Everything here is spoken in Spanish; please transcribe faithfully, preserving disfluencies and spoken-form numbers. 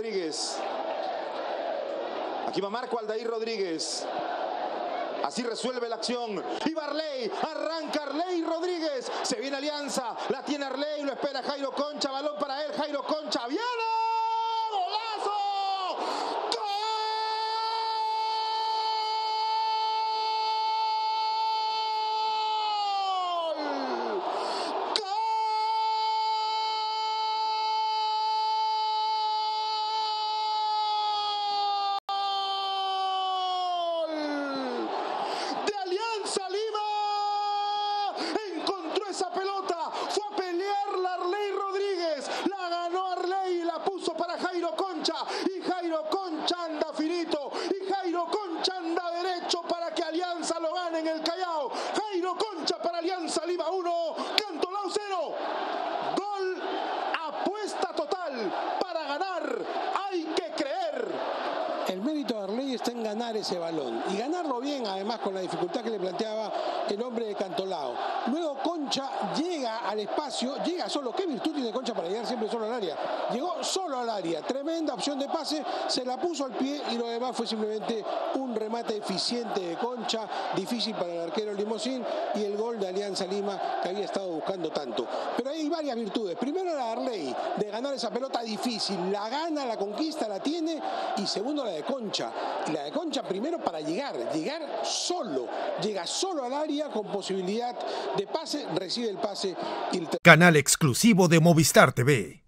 Rodríguez. Aquí va Marco Aldair Rodríguez. Así resuelve la acción. Y Arley, arranca Arley Rodríguez. Se viene Alianza, la tiene Arley, lo espera Jairo Concha, balón para él, Jairo Concha, ¡viene! ¡Golazo! Esa pelota fue a pelearla Arley Rodríguez, la ganó Arley y la puso para Jairo Concha, y Jairo Concha anda finito, y Jairo Concha anda derecho para que Alianza lo gane en el Callao. Jairo Concha para Alianza Lima uno, Cantolao cero. Gol, apuesta total para ganar, hay que creer. El mérito de Arley está en ganar ese balón y ganarlo bien, además con la dificultad que le planteaba el hombre de Cantolao. Luego Concha llega al espacio, llega solo. ¿Qué virtud tiene Concha para llegar siempre solo al área? Llegó solo al área, tremenda opción de pase, se la puso al pie y lo demás fue simplemente un remate eficiente de Concha, difícil para el arquero Limosín, y el gol de Alianza Lima que había estado buscando tanto. Pero hay varias virtudes. Primero la de Arley, de ganar esa pelota difícil, la gana, la conquista, la tiene, y segundo la de Concha. Y la de Concha primero para llegar, llegar solo, llega solo al área con posibilidad de pase, recibe el pase y el... Canal exclusivo de Movistar T V.